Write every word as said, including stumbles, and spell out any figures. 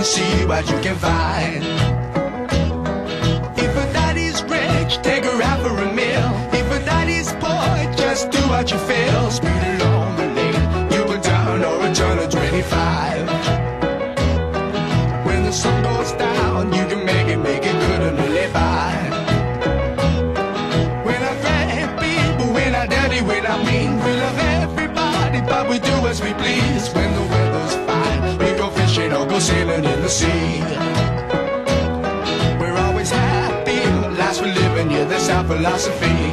see what you can find. If a daddy's rich, take her out for a meal. If a daddy's poor, just do what you feel. Speed along the lane, you go down or a turn of twenty-five. When the sun goes down, you can make it, make it good and live by. When I thank people, when I dirty, when I mean, we love everybody, but we do as we please. When the weather's fine, we go fishing or go sailing in the sea. We're always happy, life's we're living, yeah, that's our philosophy.